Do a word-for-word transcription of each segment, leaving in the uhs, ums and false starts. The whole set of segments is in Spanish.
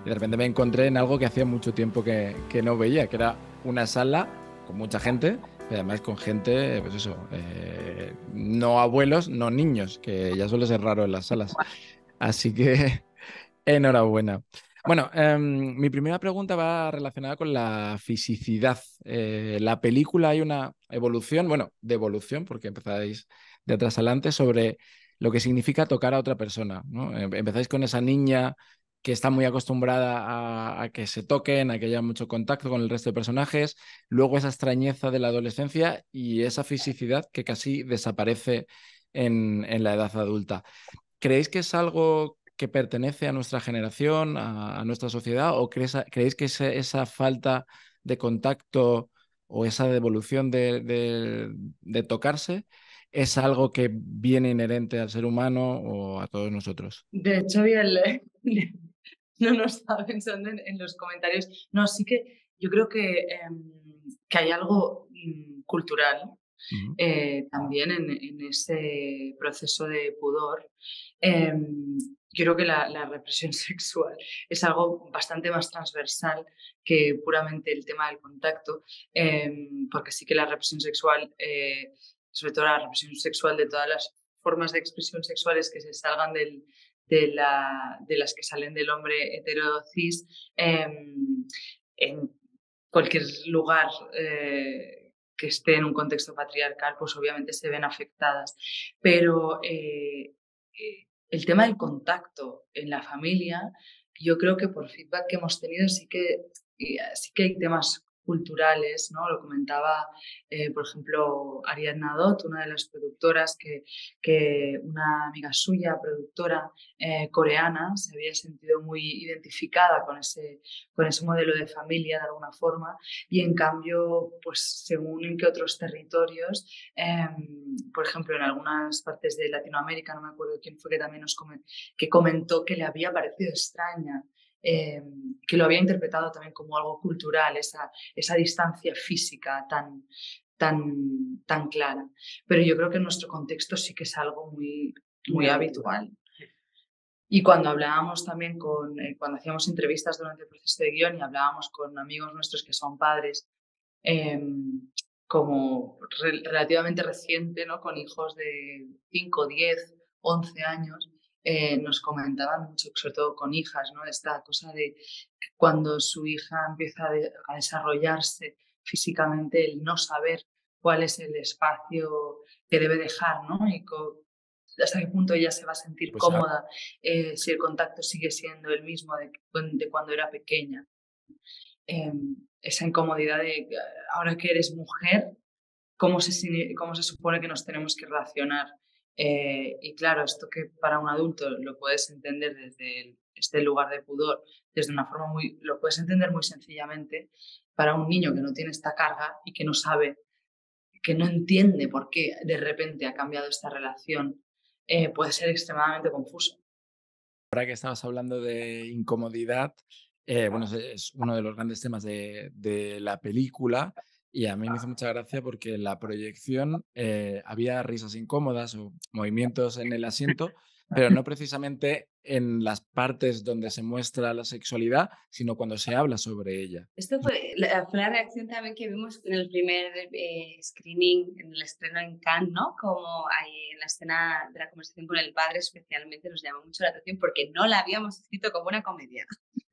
y de repente me encontré en algo que hacía mucho tiempo que, que no veía, que era una sala con mucha gente, pero además con gente, pues eso, eh, no abuelos, no niños, que ya suele ser raro en las salas. Así que enhorabuena. Bueno, em, mi primera pregunta va relacionada con la fisicidad. Eh, la película hay una evolución, bueno, de evolución, porque empezáis de atrás adelante, sobre lo que significa tocar a otra persona, ¿no? Em- Empezáis con esa niña que está muy acostumbrada a, a que se toquen, a que haya mucho contacto con el resto de personajes, luego esa extrañeza de la adolescencia y esa fisicidad que casi desaparece en en la edad adulta. ¿Creéis que es algo que pertenece a nuestra generación, a, a nuestra sociedad, o crees, creéis que ese- esa falta de contacto o esa devolución de, de- de tocarse es algo que viene inherente al ser humano o a todos nosotros? De hecho, había el- no, no estaba pensando en, en los comentarios. No, sí que yo creo que, em, que hay algo mm, cultural Ujú. eh, también en, en ese proceso de pudor. Em, yo creo que la, la represión sexual es algo bastante más transversal que puramente el tema del contacto, em, porque sí que la represión sexual, eh, sobre todo la represión sexual de todas las formas de expresión sexuales que se salgan del, de, la, de las que salen del hombre hetero cis, em, en cualquier lugar eh, que esté en un contexto patriarcal, pues obviamente se ven afectadas. Pero eh, eh, el tema del contacto en la familia, yo creo que por feedback que hemos tenido sí que, y, eh, sí que hay temas culturales, ¿no? Lo comentaba, eh, por ejemplo, Ariadna Dot, una de las productoras, que, que una amiga suya, productora eh, coreana, se había sentido muy identificada con ese, con ese modelo de familia de alguna forma, y en cambio, pues según en qué otros territorios, eh, por ejemplo, en algunas partes de Latinoamérica, no me acuerdo quién fue que también nos comen- que comentó que le había parecido extraña, eh, que lo había interpretado también como algo cultural, esa, esa distancia física tan, tan, tan clara. Pero yo creo que en nuestro contexto sí que es algo muy, muy habitual. Y cuando hablábamos también con, eh, cuando hacíamos entrevistas durante el proceso de guión y hablábamos con amigos nuestros que son padres, eh, como re relativamente reciente, ¿no? Con hijos de cinco, diez, once años, eh, nos comentaban mucho, sobre todo con hijas, ¿no? Esta cosa de que cuando su hija empieza a, de, a desarrollarse físicamente, el no saber cuál es el espacio que debe dejar, ¿no? Y hasta qué punto ella se va a sentir Pues a- cómoda eh, si el contacto sigue siendo el mismo de, de cuando era pequeña. Eh, esa incomodidad de ahora que eres mujer, ¿cómo se, cómo se supone que nos tenemos que relacionar? Eh, y claro, esto que para un adulto lo puedes entender desde el, este lugar de pudor, desde una forma muy, lo puedes entender muy sencillamente, para un niño que no tiene esta carga y que no sabe, que no entiende por qué de repente ha cambiado esta relación, eh, puede ser extremadamente confuso. Ahora que estabas hablando de incomodidad, eh, bueno, es, es uno de los grandes temas de, de la película y a mí me hizo mucha gracia porque en la proyección eh, había risas incómodas o movimientos en el asiento, pero no precisamente en las partes donde se muestra la sexualidad, sino cuando se habla sobre ella. Esto fue la, fue la reacción también que vimos en el primer eh, screening, en el estreno en Cannes, ¿no? Como ahí en la escena de la conversación con el padre especialmente nos llamó mucho la atención porque no la habíamos escrito como una comedia,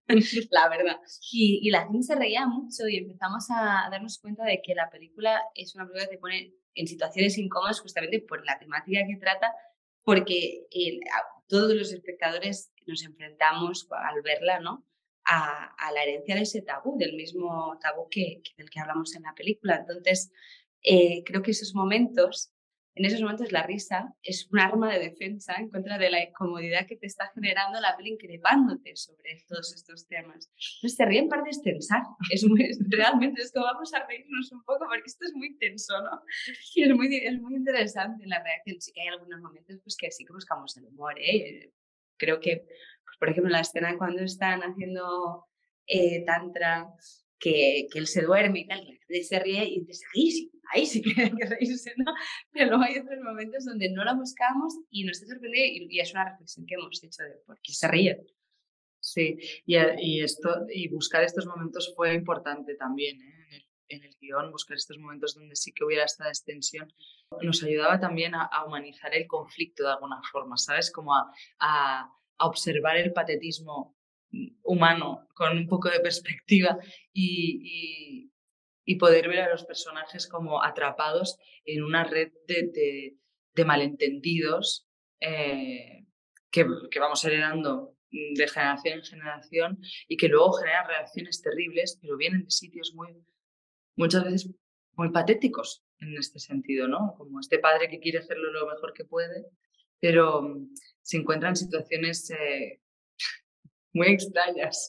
la verdad. Y, y la gente se reía mucho y empezamos a, a darnos cuenta de que la película es una película que te pone en situaciones incómodas justamente por la temática que trata, porque el, a, todos los espectadores nos enfrentamos al verla, ¿no? A, a, la herencia de ese tabú, del mismo tabú que, que del que hablamos en la película. Entonces, eh, creo que esos momentos, en esos momentos la risa es un arma de defensa en contra de la incomodidad que te está generando la peli increpándote sobre todos estos temas. Entonces te ríen para destensar. Es muy, realmente es como vamos a reírnos un poco porque esto es muy tenso, ¿no? Y es muy, es muy interesante la reacción. Sí que hay algunos momentos pues, que sí que buscamos el humor, ¿eh? Creo que, pues, por ejemplo, la escena cuando están haciendo eh, tantra, que, que él se duerme y tal, y se ríe y dices, ahí sí, ahí sí que hay que reírse, ¿no? Pero luego hay otros momentos donde no la buscamos y nos sorprende y, y es una reflexión que hemos hecho de por qué se ríe. Sí, y, a- y esto, y buscar estos momentos fue importante también, ¿eh? En el, en el guión, buscar estos momentos donde sí que hubiera esta extensión. Nos ayudaba también a, a humanizar el conflicto de alguna forma, ¿sabes? Como a, a- a observar el patetismo mm, humano con un poco de perspectiva y, y- y poder ver a los personajes como atrapados en una red de, de- de malentendidos eh, que, que vamos heredando de generación en generación y que luego generan reacciones terribles, pero vienen de sitios muy, muchas veces muy patéticos en este sentido, ¿no? Como este padre que quiere hacerlo lo mejor que puede, pero mm, se encuentra en situaciones eh, muy extrañas.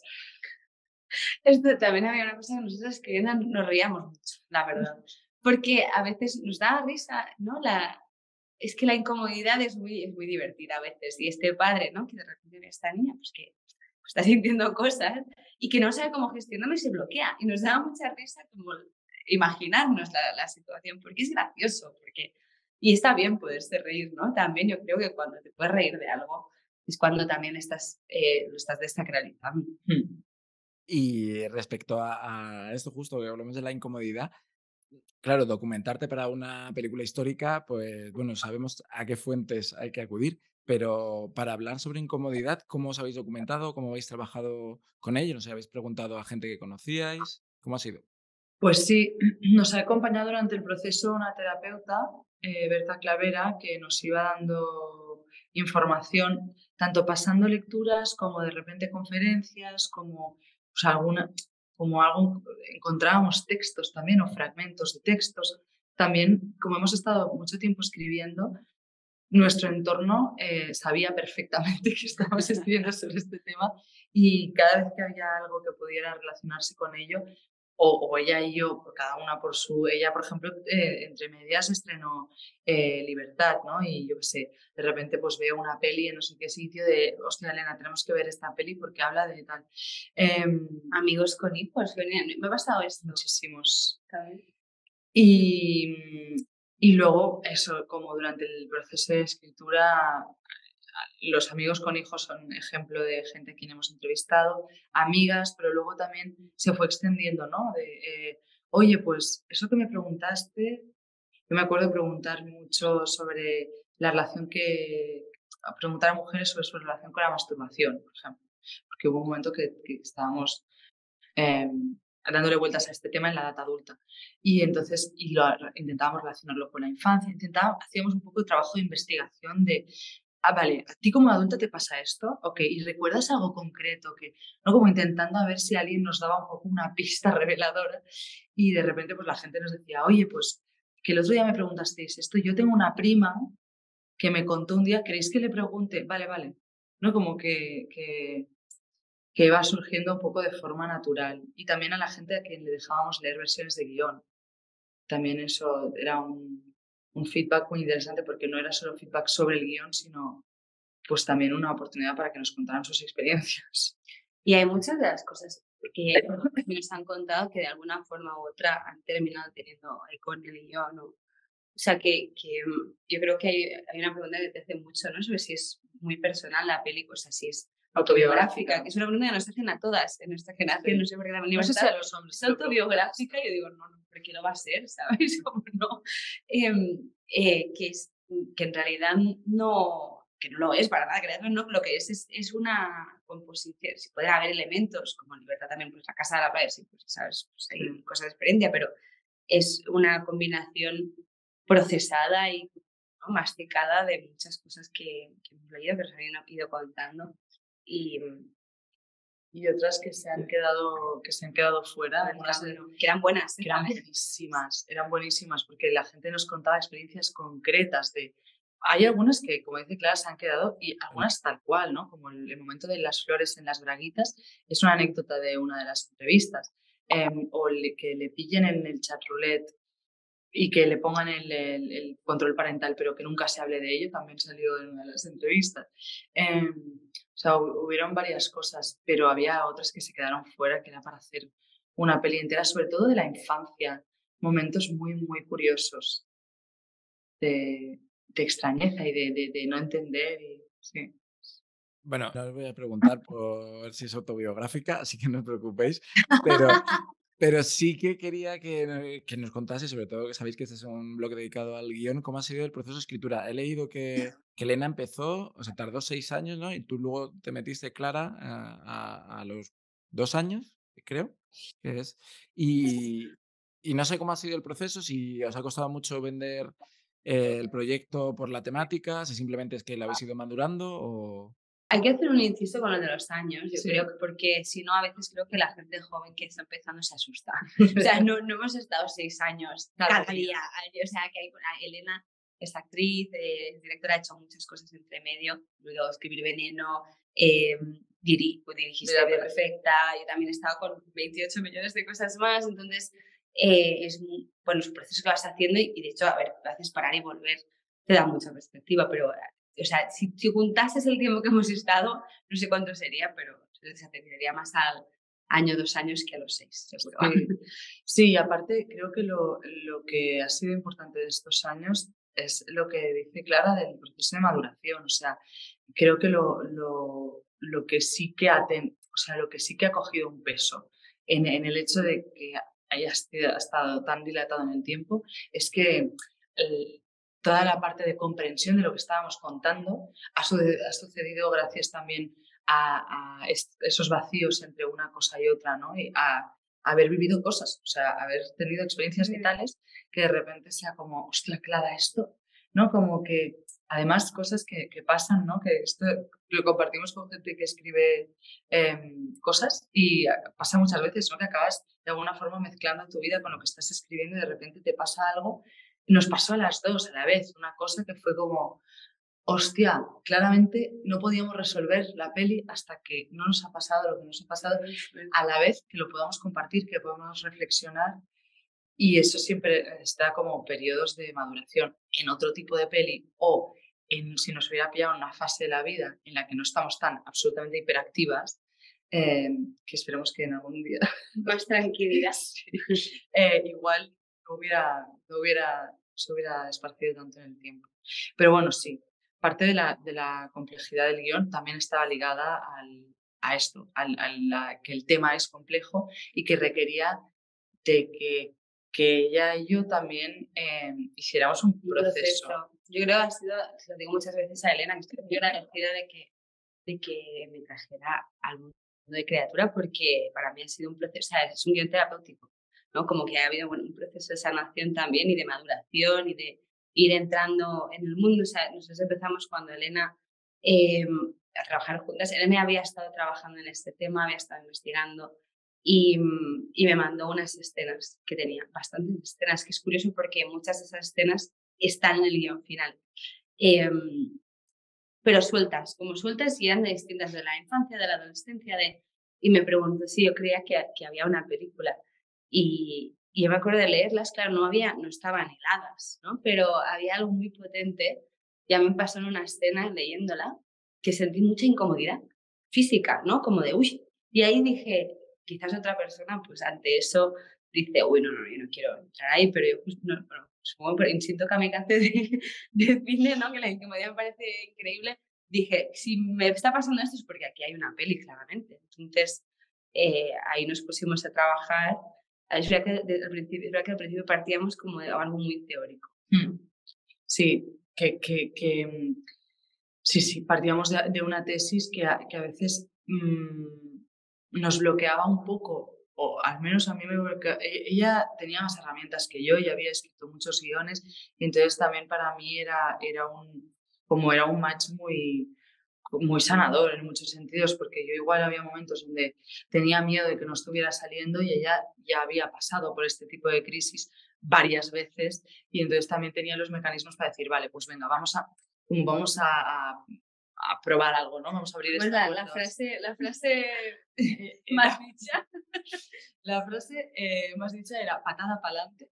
Esto también había una cosa que nosotros escribiendo nos reíamos mucho, la verdad. Porque a veces nos daba risa, ¿no? La, es que la incomodidad es muy, es muy divertida a veces. Y este padre, ¿no? Que de repente ve a esta niña, pues que pues, está sintiendo cosas y que no sabe cómo gestionarlo y se bloquea. Y nos daba mucha risa como imaginarnos la, la situación, porque es gracioso, porque... Y está bien poderse reír, ¿no? También yo creo que cuando te puedes reír de algo es cuando también estás, eh, lo estás desacralizando. Hmm. Y respecto a, a esto justo que hablamos de la incomodidad, claro, documentarte para una película histórica, pues bueno, sabemos a qué fuentes hay que acudir, pero para hablar sobre incomodidad, ¿cómo os habéis documentado? ¿Cómo habéis trabajado con ello? ¿No sé, habéis preguntado a gente que conocíais? ¿Cómo ha sido? Pues sí, nos ha acompañado durante el proceso una terapeuta, eh, Berta Clavera, que nos iba dando información, tanto pasando lecturas como de repente conferencias, como, pues, alguna, como algo, encontrábamos textos también o fragmentos de textos. También, como hemos estado mucho tiempo escribiendo, nuestro entorno eh, sabía perfectamente que estábamos escribiendo sobre este tema y cada vez que había algo que pudiera relacionarse con ello, o, o ella y yo, cada una por su... Ella, por ejemplo, eh, entre medias estrenó eh, Libertad, ¿no? Y yo qué sé, de repente pues veo una peli en no sé qué sitio de, hostia, Elena, tenemos que ver esta peli porque habla de tal. Eh, Amigos con hijos, me ha pasado esto. Muchísimos. ¿Sabes? Y, y luego, eso, como durante el proceso de escritura, los amigos con hijos son ejemplo de gente a quien hemos entrevistado, amigas, pero luego también se fue extendiendo, ¿no? De, eh, oye, pues eso que me preguntaste, yo me acuerdo de preguntar mucho sobre la relación que, a preguntar a mujeres sobre su relación con la masturbación, por ejemplo, porque hubo un momento que, que estábamos eh, dándole vueltas a este tema en la edad adulta. Y entonces y lo, intentábamos relacionarlo con la infancia, intentábamos, hacíamos un poco de trabajo de investigación de, ah, vale, a ti como adulta te pasa esto, ok, y recuerdas algo concreto, que, ¿no? Como intentando a ver si alguien nos daba un poco una pista reveladora y de repente pues la gente nos decía, oye, pues que el otro día me preguntasteis esto, yo tengo una prima que me contó un día, ¿queréis que le pregunte? Vale, vale. ¿No? Como que, que que iba surgiendo un poco de forma natural. Y también a la gente a quien le dejábamos leer versiones de guión. También eso era un, un feedback muy interesante porque no era solo feedback sobre el guión, sino pues también una oportunidad para que nos contaran sus experiencias. Y hay muchas de las cosas que nos han contado que de alguna forma u otra han terminado teniendo eco en el guión. ¿No? O sea, que, que yo creo que hay, hay una pregunta que te hace mucho, ¿no? Sobre si es muy personal la película, o sea, si es autobiográfica, que es una pregunta que nos hacen a todas en nuestra generación, sí. No sé por qué también no sé si a los hombres. Es autobiográfica, yo digo, no, no, ¿por qué lo va a ser? ¿Sabes? Como no. Eh, eh, que, es, que en realidad no, que no lo es para nada, creerlo, no, lo que es, es es una composición, si puede haber elementos, como en Libertad también, pues la casa de la playa, sí, pues sabes, pues hay mm. cosas de experiencia, pero es una combinación procesada y, ¿no? Masticada de muchas cosas que, que hemos leído, que nos han ido contando y, y otras que se han quedado, que se han quedado fuera, algunas de, que eran buenas, que eran buenísimas, eran buenísimas porque la gente nos contaba experiencias concretas de... Hay algunas que, como dice Clara, se han quedado y algunas tal cual, ¿no? Como el, el momento de las flores en las braguitas, es una anécdota de una de las entrevistas. Eh, o le, que le pillen en el chat roulette y que le pongan el, el, el control parental, pero que nunca se hable de ello, también salió en una de las entrevistas. Eh, o sea, hubieron varias cosas, pero había otras que se quedaron fuera, que era para hacer una peli entera, sobre todo de la infancia, momentos muy, muy curiosos de, de extrañeza y de, de, de no entender. Y, sí. Bueno, no os voy a preguntar por si es autobiográfica, así que no os preocupéis, pero, pero sí que quería que, que nos contase, sobre todo que sabéis que este es un blog dedicado al guión, cómo ha sido el proceso de escritura. He leído que, que Elena empezó, o sea, tardó seis años, ¿no? Y tú luego te metiste, Clara, a, a- a los dos años, creo que es. Y, y no sé cómo ha sido el proceso, si os ha costado mucho vender eh, el proyecto por la temática, si simplemente es que lo habéis ido madurando o... Hay que hacer un inciso con lo de los años, yo Sí. creo que porque si no, a veces creo que la gente joven que está empezando se asusta. O sea, no, no hemos estado seis años cada, cada día. O sea, que hay, Elena es actriz, eh, directora, ha hecho muchas cosas entre medio, luego escribir Veneno, eh, diri, pues dirigiste Vida Perfecta, yo también he estado con veintiocho millones de cosas más, entonces eh, es muy, bueno, es un proceso que vas haciendo y, y de hecho, a ver, lo haces parar y volver, te da mucha perspectiva, pero... O sea, si, si juntases el tiempo que hemos estado, no sé cuánto sería, pero se atendería más al año, dos años que a los seis, seguro. Sí, sí, aparte creo que lo, lo que ha sido importante de estos años es lo que dice Clara del proceso de maduración. O sea, creo que lo, lo, lo que sí que ha ten, o sea, lo que sí que ha cogido un peso en, en el hecho de que haya estado tan dilatado en el tiempo es que el, toda la parte de comprensión de lo que estábamos contando ha, ha sucedido gracias también a, a esos vacíos entre una cosa y otra, ¿no? Y a, a haber vivido cosas, o sea, haber tenido experiencias vitales que de repente sea como, hostia, Clara, esto, ¿no? Como que, además, cosas que, que pasan, ¿no? Que esto lo compartimos con gente que escribe eh, cosas y pasa muchas veces, ¿no? Que acabas de alguna forma mezclando tu vida con lo que estás escribiendo y de repente te pasa algo. Nos pasó a las dos a la vez, una cosa que fue como, hostia, claramente no podíamos resolver la peli hasta que no nos ha pasado lo que nos ha pasado, a la vez que lo podamos compartir, que podamos reflexionar, y eso siempre está como periodos de maduración. En otro tipo de peli o en, si nos hubiera pillado una fase de la vida en la que no estamos tan absolutamente hiperactivas, eh, que esperemos que en algún día más tranquilidad, sí, eh, igual no hubiera, no hubiera, se hubiera esparcido tanto en el tiempo. Pero bueno, sí, parte de la, de la complejidad del guión también estaba ligada al, a esto, al, a la, que el tema es complejo y que requería de que, que ella y yo también eh, hiciéramos un proceso. proceso. Yo creo que ha sido, se lo digo muchas veces a Elena, que estoy muy agradecida de que, de que me trajera al mundo de criatura, porque para mí ha sido un proceso, o sea, es un guión terapéutico, ¿no? Como que ha habido bueno, un proceso de sanación también y de maduración y de ir entrando en el mundo. O sea, nosotros empezamos cuando Elena eh, a trabajar juntas. Elena había estado trabajando en este tema, había estado investigando y, y me mandó unas escenas que tenía, bastantes escenas, que es curioso porque muchas de esas escenas están en el guión final. Eh, pero sueltas, como sueltas y eran de distintas, de la infancia, de la adolescencia, de... Y me pregunto si yo creía que, que había una película. Y, y yo me acuerdo de leerlas, claro, no había, no estaban heladas, ¿no? Pero había algo muy potente. Ya me pasó en una escena leyéndola que sentí mucha incomodidad física, ¿no? Como de, uy. Y ahí dije, quizás otra persona, pues ante eso dice, uy, no, no, yo no quiero entrar ahí, pero yo pues, no, bueno, supongo por instinto kamikaze de, de cine, ¿no? Que la incomodidad me parece increíble. Dije, si me está pasando esto es porque aquí hay una peli, claramente. Entonces, eh, ahí nos pusimos a trabajar. Es verdad, que, de, al principio, es verdad que al principio partíamos como de algo muy teórico. Mm. Sí, que, que, que sí, sí, partíamos de, de una tesis que a, que a veces mmm, nos bloqueaba un poco, o al menos a mí me bloqueaba. Ella tenía más herramientas que yo y había escrito muchos guiones, y entonces también para mí era, era un, como era un match muy, muy sanador en muchos sentidos, porque yo igual había momentos donde tenía miedo de que no estuviera saliendo y ella ya había pasado por este tipo de crisis varias veces, y entonces también tenía los mecanismos para decir, vale, pues venga, vamos a, como vamos a, a, a probar algo, ¿no? Vamos a abrir pues esta la, la frase, la frase más dicha. La frase eh, más dicha era patada para adelante.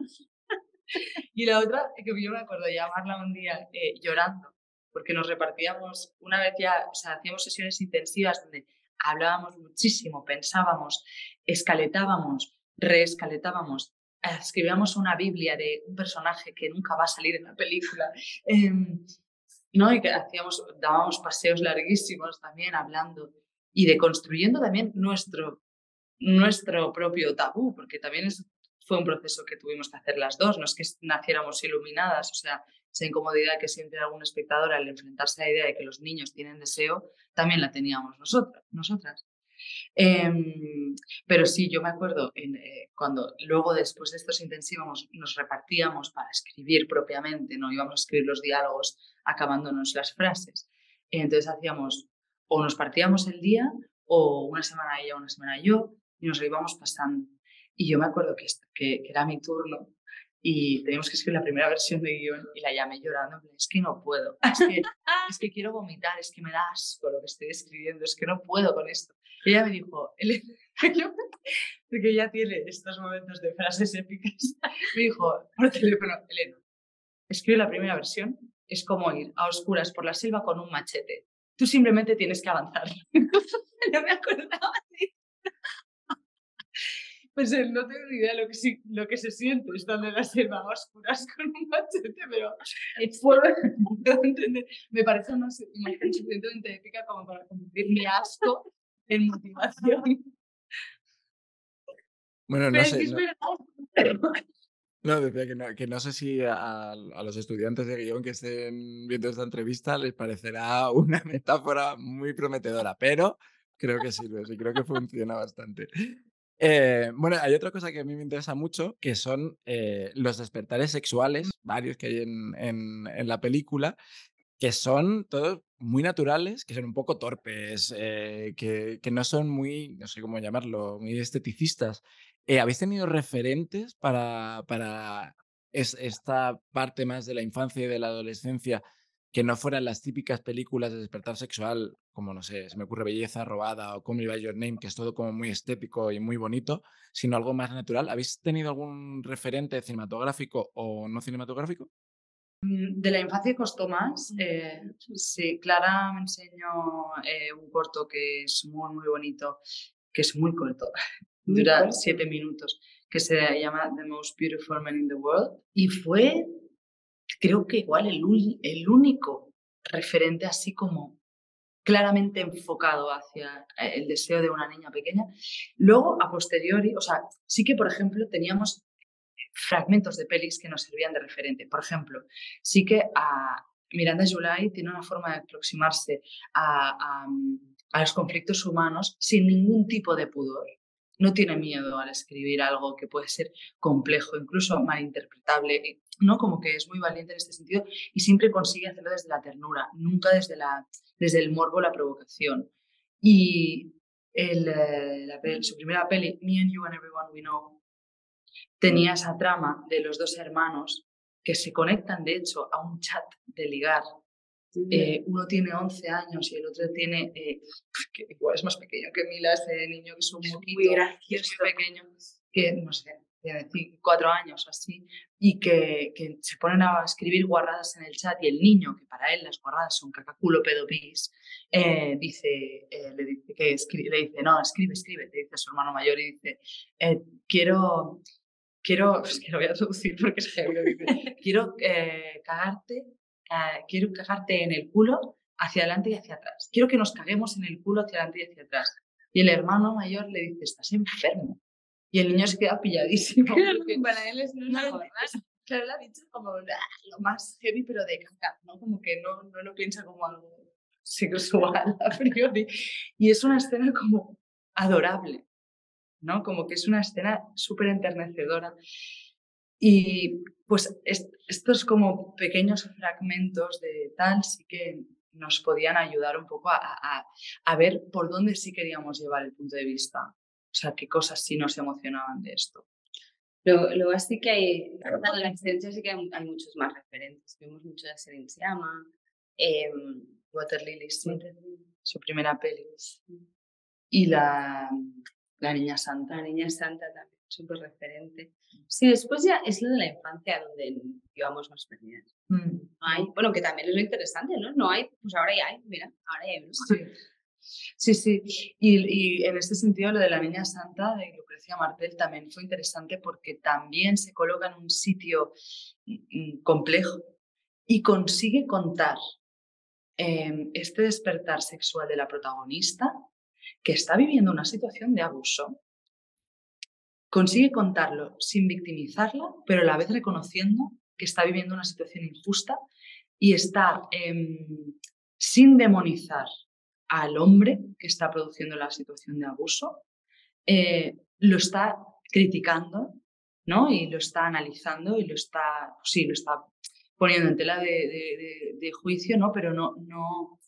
Y la otra, que yo me acuerdo llamarla un día eh, llorando, porque nos repartíamos, una vez ya, o sea, hacíamos sesiones intensivas donde hablábamos muchísimo, pensábamos, escaletábamos, reescaletábamos, escribíamos una Biblia de un personaje que nunca va a salir en la película. Eh, ¿no? Y que hacíamos, dábamos paseos larguísimos también hablando y deconstruyendo también nuestro, nuestro propio tabú, porque también es, fue un proceso que tuvimos que hacer las dos, no es que naciéramos iluminadas, o sea, esa incomodidad que siente algún espectador al enfrentarse a la idea de que los niños tienen deseo, también la teníamos nosotras. nosotras. Eh, pero sí, yo me acuerdo en, eh, cuando luego después de estos intensivos nos repartíamos para escribir propiamente, no íbamos a escribir los diálogos acabándonos las frases. Entonces hacíamos, o nos partíamos el día, o una semana ella, una semana yo, y nos lo íbamos pasando. Y yo me acuerdo que, que, que era mi turno y teníamos que escribir la primera versión de guión y la llamé llorando, es que no puedo, es que, es que quiero vomitar, es que me da asco lo que estoy escribiendo, es que no puedo con esto. Y ella me dijo, porque ella tiene estos momentos de frases épicas, me dijo por teléfono, Elena, escribe la primera versión, es como ir a oscuras por la selva con un machete. Tú simplemente tienes que avanzar. No me acordaba de Pues él no tengo ni idea de lo que, sí, lo que se siente estando en la selva a oscuras con un machete, pero puedo, puedo entender. Me parece una imagen suficientemente épica como para convertir mi asco en motivación. Bueno, no pero sé. es que No, no, decía que no, que no sé si a, a los estudiantes de guión que estén viendo esta entrevista les parecerá una metáfora muy prometedora, pero creo que sirve, sí, creo que funciona bastante. Eh, bueno, hay otra cosa que a mí me interesa mucho, que son eh, los despertares sexuales, varios que hay en, en, en la película, que son todos muy naturales, que son un poco torpes, eh, que, que no son muy, no sé cómo llamarlo, muy esteticistas. Eh, ¿Habéis tenido referentes para, para es, esta parte más de la infancia y de la adolescencia que no fueran las típicas películas de despertar sexual, como, no sé, se me ocurre Belleza Robada o Call Me By Your Name, que es todo como muy estético y muy bonito, sino algo más natural? ¿Habéis tenido algún referente cinematográfico o no cinematográfico? De la infancia costó más. Eh, sí, Clara me enseñó eh, un corto que es muy, muy bonito, que es muy corto, muy dura corto. siete minutos, que se llama The Most Beautiful Man in the World. Y fue, creo que igual, el, el único referente así como claramente enfocado hacia el deseo de una niña pequeña. Luego, a posteriori, o sea, sí que, por ejemplo, teníamos fragmentos de pelis que nos servían de referente. Por ejemplo, sí que a Miranda July tiene una forma de aproximarse a, a, a los conflictos humanos sin ningún tipo de pudor. No tiene miedo al escribir algo que puede ser complejo, incluso malinterpretable, ¿no? Como que es muy valiente en este sentido y siempre consigue hacerlo desde la ternura, nunca desde, la, desde el morbo, la provocación. Y el, la, su primera peli, Me and You and Everyone We Know, tenía esa trama de los dos hermanos que se conectan, de hecho, a un chat de ligar. Eh, uno tiene once años y el otro tiene, eh, que igual es más pequeño que Mila, ese niño que es un moquito, muy gracioso, muy pequeño, que no sé, tiene cuatro años o así, y que, que se ponen a escribir guarradas en el chat y el niño, que para él las guarradas son cacaculo, pedo, pis, eh, dice, eh, le dice que escribe, le dice, no, escribe, escribe, le dice a su hermano mayor y dice, eh, quiero... Quiero, es que lo voy a traducir porque es heavy, quiero eh, cagarte, eh, quiero cagarte en el culo hacia adelante y hacia atrás. Quiero que nos caguemos en el culo hacia adelante y hacia atrás. Y el hermano mayor le dice, estás enfermo. Y el niño se queda pilladísimo. Porque, para él es una no, claro, lo ha dicho como ah, lo más heavy, pero de caca, ¿no? Como que no, no lo piensa como algo sexual a priori. Y es una escena como adorable, ¿no? Como que es una escena súper enternecedora. Y pues est estos como pequeños fragmentos de tal sí que nos podían ayudar un poco a, a, a ver por dónde sí queríamos llevar el punto de vista. O sea, qué cosas sí nos emocionaban de esto. Luego, luego así que hay, en la adolescencia sí que hay, hay muchos más referentes. Vimos mucho de Serin Siama, eh, Water Lily, sí. Water Lily. Su primera peli. Y la, la Niña Santa. La Niña Santa también, súper referente. Sí, después ya es lo de la infancia donde íbamos más perdidas. Mm. No hay, bueno, que también es lo interesante, ¿no? No hay, pues ahora ya hay, mira, ahora ya hay. ¿No? Sí, sí, sí. Y, y en este sentido lo de la Niña Santa de Lucrecia Martel también fue interesante porque también se coloca en un sitio complejo y consigue contar eh, este despertar sexual de la protagonista, que está viviendo una situación de abuso, consigue contarlo sin victimizarla, pero a la vez reconociendo que está viviendo una situación injusta y está eh, sin demonizar al hombre que está produciendo la situación de abuso, eh, lo está criticando, ¿no? Y lo está analizando y lo está, sí, lo está poniendo en tela de, de, de, de juicio, ¿no? Pero no, no,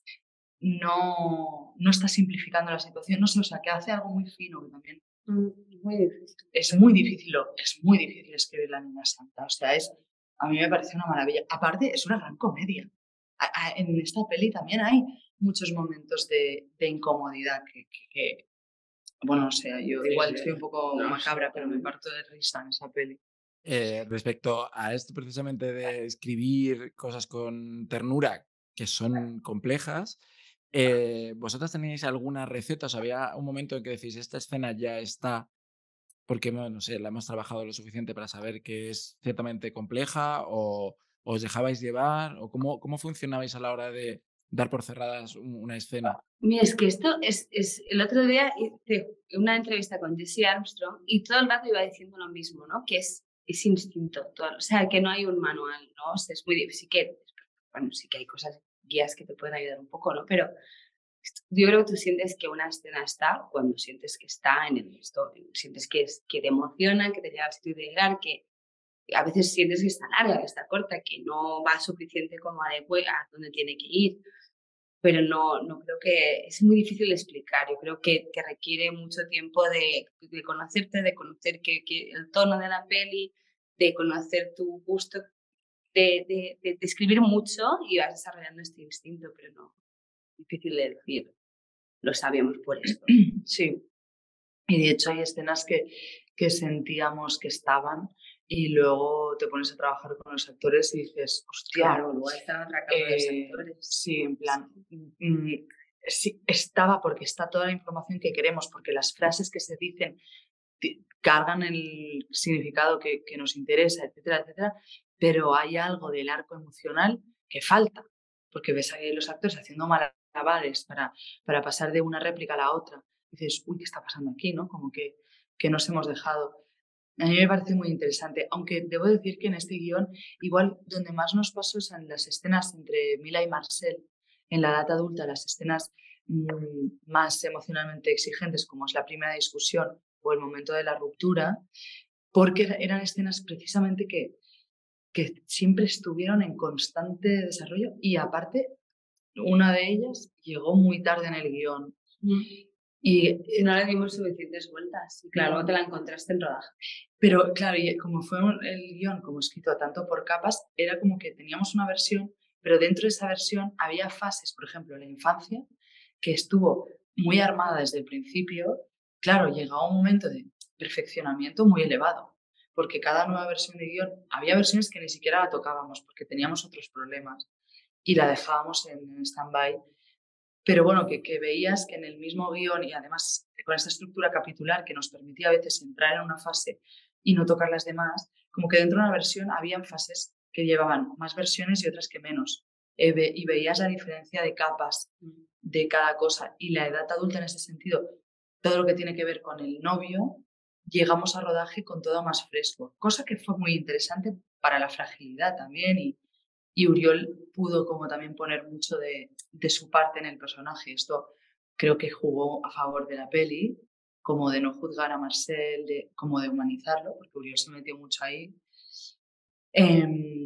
no, no está simplificando la situación, no sé, o sea, que hace algo muy fino que también. Muy difícil. Es muy difícil, es muy difícil escribir La Niña Santa, o sea, es, a mí me parece una maravilla. Aparte, es una gran comedia. A, a, en esta peli también hay muchos momentos de, de incomodidad que, que, que, bueno, o sea, yo sí, igual sí, estoy un poco no, macabra, sí, pero me parto de risa en esa peli. Eh, respecto a esto precisamente de escribir cosas con ternura que son complejas, eh, ¿vosotras tenéis alguna receta? O sea, ¿había un momento en que decís, esta escena ya está porque, no sé, la hemos trabajado lo suficiente para saber que es ciertamente compleja, o os dejabais llevar, o cómo, cómo funcionabais a la hora de dar por cerradas una escena? Mira, es que esto es, es el otro día hice una entrevista con Jesse Armstrong y todo el rato iba diciendo lo mismo, ¿no? Que es, es instinto, todo, o sea, que no hay un manual, ¿no? O sea, es muy difícil, sí que, bueno, sí que hay cosas, guías que te pueden ayudar un poco, ¿no? Pero yo creo que tú sientes que una escena está cuando sientes que está en el esto, sientes que, es, que te emociona, que te llega al sitio de llegar, que a veces sientes que está larga, que está corta, que no va suficiente como a, de, a donde tiene que ir, pero no, no creo que, es muy difícil de explicar, yo creo que, que requiere mucho tiempo de, de conocerte, de conocer que, que el tono de la peli, de conocer tu gusto, de, de, de, de escribir mucho y vas desarrollando este instinto, pero no, difícil de decir. Lo sabíamos por esto. Sí, y de hecho hay escenas que, que sentíamos que estaban y luego te pones a trabajar con los actores y dices, hostia, claro, luego está otra capa de los actores. Sí, en plan, mm, sí, estaba porque está toda la información que queremos, porque las frases que se dicen cargan el significado que, que nos interesa, etcétera, etcétera, pero hay algo del arco emocional que falta, porque ves a los actores haciendo malabares para, para pasar de una réplica a la otra. Y dices, uy, ¿qué está pasando aquí? ¿No? Como que, que nos hemos dejado. A mí me parece muy interesante, aunque debo decir que en este guión, igual donde más nos pasó es en las escenas entre Mila y Marcel, en la edad adulta, las escenas mmm, más emocionalmente exigentes, como es la primera discusión o el momento de la ruptura, porque eran escenas precisamente que, que siempre estuvieron en constante desarrollo y aparte, una de ellas llegó muy tarde en el guión. Mm. Y no le dimos suficientes vueltas. Y claro, te la encontraste en rodaje. Pero claro, y como fue el guión como escrito tanto por capas, era como que teníamos una versión, pero dentro de esa versión había fases, por ejemplo, la infancia, que estuvo muy armada desde el principio. Claro, llegaba un momento de perfeccionamiento muy elevado, porque cada nueva versión de guión, había versiones que ni siquiera la tocábamos porque teníamos otros problemas y la dejábamos en stand-by. Pero bueno, que, que veías que en el mismo guión y además con esta estructura capitular que nos permitía a veces entrar en una fase y no tocar las demás, como que dentro de una versión habían fases que llevaban más versiones y otras que menos. Eh, ve, y veías la diferencia de capas de cada cosa. Y la edad adulta en ese sentido, todo lo que tiene que ver con el novio, llegamos a rodaje con todo más fresco. Cosa que fue muy interesante para la fragilidad también y, y Uriol pudo como también poner mucho de, de su parte en el personaje. Esto creo que jugó a favor de la peli, como de no juzgar a Marcel, de, como de humanizarlo, porque Uriol se metió mucho ahí. Eh,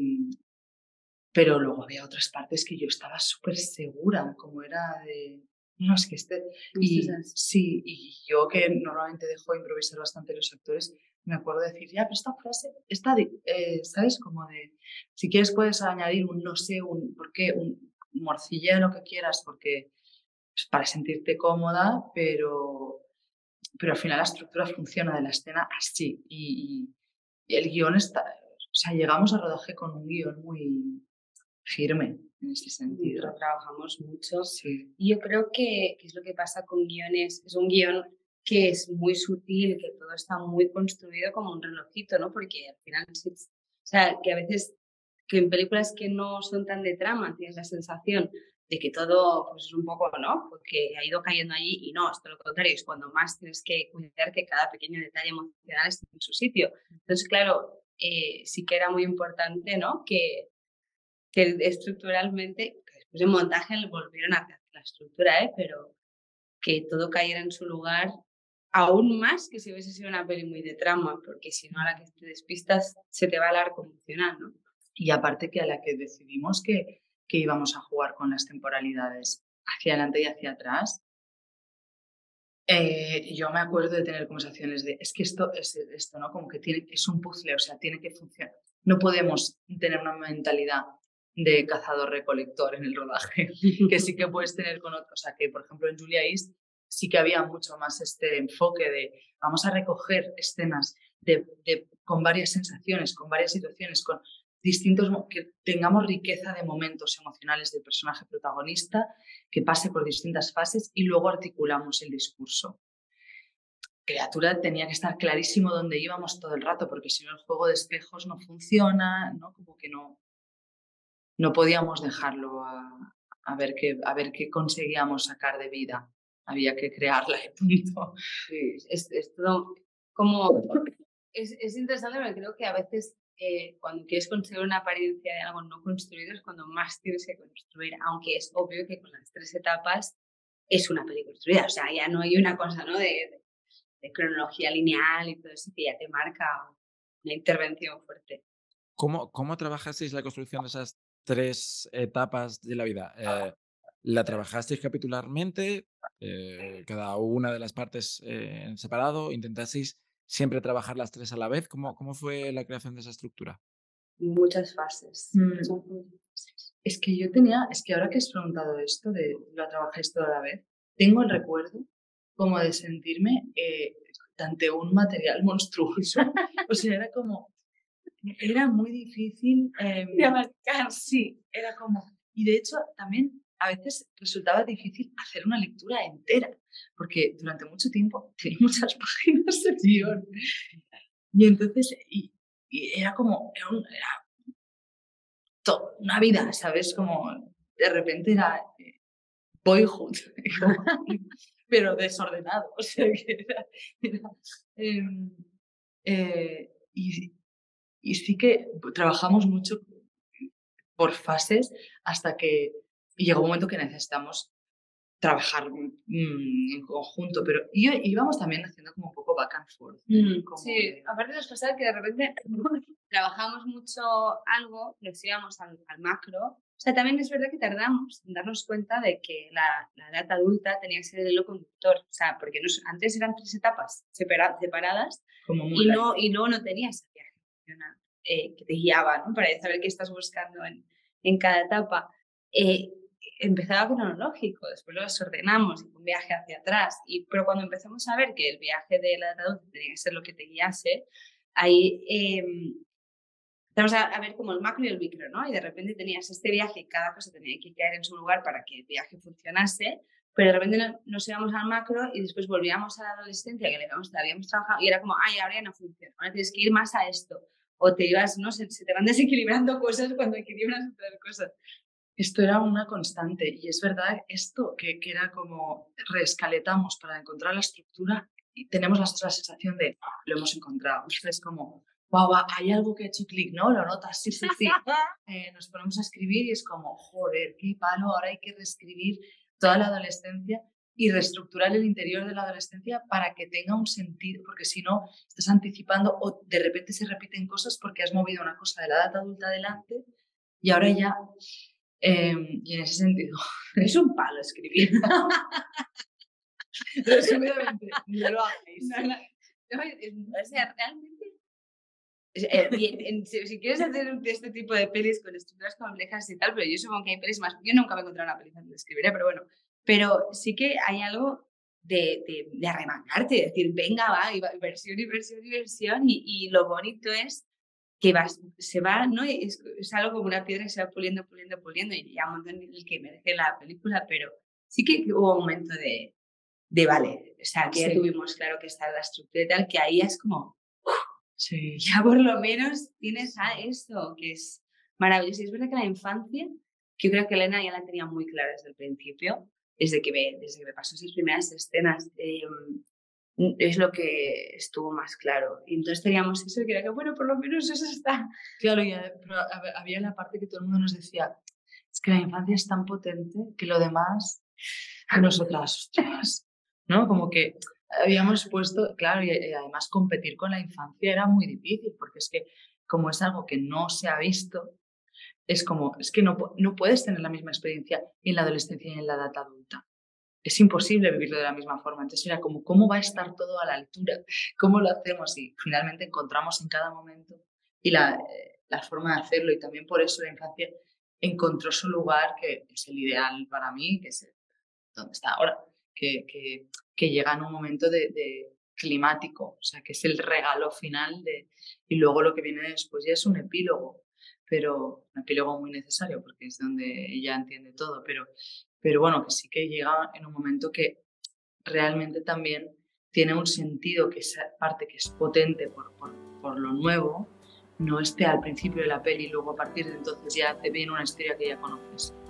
pero luego había otras partes que yo estaba súper segura, como era de... No, es que este... Y, sí, y yo que normalmente dejo improvisar bastante los actores, me acuerdo de decir, ya, pero esta frase, esta de, eh, ¿sabes? Como de, si quieres puedes añadir un no sé, un por qué, un morcilla, lo que quieras, porque pues, para sentirte cómoda, pero, pero al final la estructura funciona de la escena así. Y, y, y el guión está, o sea, llegamos a rodaje con un guión muy firme en ese sentido. Lo trabajamos mucho. Sí. Y yo creo que, que es lo que pasa con guiones, es un guión que es muy sutil, que todo está muy construido como un relojito, ¿no? Porque al final, o sea, que a veces que en películas que no son tan de trama tienes la sensación de que todo pues, es un poco, ¿no? Porque ha ido cayendo allí y no, es todo lo contrario, es cuando más tienes que cuidar que cada pequeño detalle emocional esté en su sitio. Entonces, claro, eh, sí que era muy importante, ¿no? Que, que estructuralmente, que después de montaje le volvieron a hacer la estructura, ¿eh? Pero que todo cayera en su lugar, aún más que si hubiese sido una peli muy de trama, porque si no a la que te despistas se te va el arco emocional, ¿no? Y aparte que a la que decidimos que, que íbamos a jugar con las temporalidades hacia adelante y hacia atrás, eh, yo me acuerdo de tener conversaciones de, es que esto es esto, ¿no? Como que tiene, es un puzzle, o sea, tiene que funcionar. No podemos tener una mentalidad de cazador-recolector en el rodaje, que sí que puedes tener con otros. O sea, que por ejemplo en Julia East sí que había mucho más este enfoque de vamos a recoger escenas de, de, con varias sensaciones, con varias situaciones, con distintos, que tengamos riqueza de momentos emocionales del personaje protagonista, que pase por distintas fases y luego articulamos el discurso. Criatura tenía que estar clarísimo dónde íbamos todo el rato, porque si no el juego de espejos no funciona, ¿no? Como que no, no podíamos dejarlo a, a, ver qué, a ver qué conseguíamos sacar de vida. Había que crearla y punto. Sí, es, es todo como... Es, es interesante porque creo que a veces eh, cuando quieres construir una apariencia de algo no construido es cuando más tienes que construir, aunque es obvio que con las tres etapas es una peli construida, o sea, ya no hay una cosa, ¿no? de, de, de cronología lineal y todo eso que ya te marca una intervención fuerte. ¿Cómo, cómo trabajasteis la construcción de esas tres etapas de la vida? Eh, ¿La trabajasteis capitularmente? Eh, ¿Cada una de las partes eh, en separado? ¿Intentasteis siempre trabajar las tres a la vez? ¿Cómo, cómo fue la creación de esa estructura? Muchas fases. Mm. Es que yo tenía, es que ahora que has preguntado esto de lo trabajáis toda la vez, tengo el recuerdo como de sentirme eh, ante un material monstruoso. O sea, era como, era muy difícil. Eh, de abarcar. Sí, era como, y de hecho también a veces resultaba difícil hacer una lectura entera, porque durante mucho tiempo tenía muchas páginas de guión. Y entonces, y, y era como, era, un, era todo, una vida, ¿sabes? Como de repente era eh, Boyhood, pero desordenado. O sea, que era, era eh, eh, y, y sí que trabajamos mucho por fases hasta que llegó un momento que necesitamos trabajar mmm, en conjunto, pero y, íbamos también haciendo como un poco back and forth. Mm, como sí, que... aparte nos pasaba que de repente trabajamos mucho algo, nos íbamos al, al macro. O sea, también es verdad que tardamos en darnos cuenta de que la, la edad adulta tenía que ser el hilo conductor. O sea, porque nos, antes eran tres etapas separa, separadas como y, no, y luego no tenías ese viaje emocional eh, que te guiaba, ¿no? Para saber qué estás buscando en, en cada etapa. Eh, empezaba cronológico, después lo desordenamos y un viaje hacia atrás, y, pero cuando empezamos a ver que el viaje de la edad adulta tenía que ser lo que te guiase, ahí eh, empezamos a, a ver como el macro y el micro, ¿no? Y de repente tenías este viaje y cada cosa tenía que caer en su lugar para que el viaje funcionase, pero de repente no, nos íbamos al macro y después volvíamos a la adolescencia que le habíamos, habíamos trabajado y era como, ay, ahora ya no funciona, ahora tienes que ir más a esto, o te ibas, no sé, se te van desequilibrando cosas cuando equilibras otras cosas. Esto era una constante y es verdad esto que, que era como reescaletamos para encontrar la estructura y tenemos la, la sensación de lo hemos encontrado. Es como, wow, hay algo que ha hecho clic, ¿no? Lo notas, sí, sí, sí. Eh, nos ponemos a escribir y es como, joder, qué palo, ahora hay que reescribir toda la adolescencia y reestructurar el interior de la adolescencia para que tenga un sentido, porque si no, estás anticipando o de repente se repiten cosas porque has movido una cosa de la edad adulta adelante y ahora ya... Eh, y en ese sentido, es un palo escribir. Resumidamente, no lo hagáis. No, no, no, o sea, realmente, eh, y, en, si, si quieres hacer este tipo de pelis con estructuras complejas y tal, pero yo supongo que hay pelis más. Yo nunca me he encontrado una peli donde escribiré, pero bueno, pero sí que hay algo de, de, de arremangarte, de decir, venga, va, y va, versión y versión y versión, y, y lo bonito es que va, se va, ¿no? Es, es algo como una piedra que se va puliendo, puliendo, puliendo, y ya un montón en el que merece la película, pero sí que hubo un momento de, de vale, o sea, que sí. Ya tuvimos claro que está la estructura y tal, que ahí es como, uf, sí. Ya por lo menos tienes a esto, que es maravilloso. Y es verdad que la infancia Yo creo que Elena ya la tenía muy clara desde el principio, desde que me, desde que me pasó esas primeras escenas. Eh, es lo que estuvo más claro. Y entonces teníamos eso, que era que, bueno, por lo menos eso está. Claro, y, pero había la parte que todo el mundo nos decía, es que la infancia es tan potente que lo demás a nosotras, ostras, ¿no? Como que habíamos puesto, claro, y, y además competir con la infancia era muy difícil, porque es que como es algo que no se ha visto, es como, es que no, no puedes tener la misma experiencia en la adolescencia y en la edad adulta. Es imposible vivirlo de la misma forma. Entonces era como, ¿cómo va a estar todo a la altura? ¿Cómo lo hacemos? Y finalmente encontramos en cada momento y la, eh, la forma de hacerlo. Y también por eso la infancia encontró su lugar, que es el ideal para mí, que es el, donde está ahora, que, que, que llega en un momento de, de climático, o sea, que es el regalo final de, y luego lo que viene después ya es un epílogo, pero un epílogo muy necesario porque es donde ella entiende todo, pero, pero bueno, que sí que llega en un momento que realmente también tiene un sentido, que esa parte que es potente por, por, por lo nuevo, no esté al principio de la peli y luego a partir de entonces ya te viene una historia que ya conoces.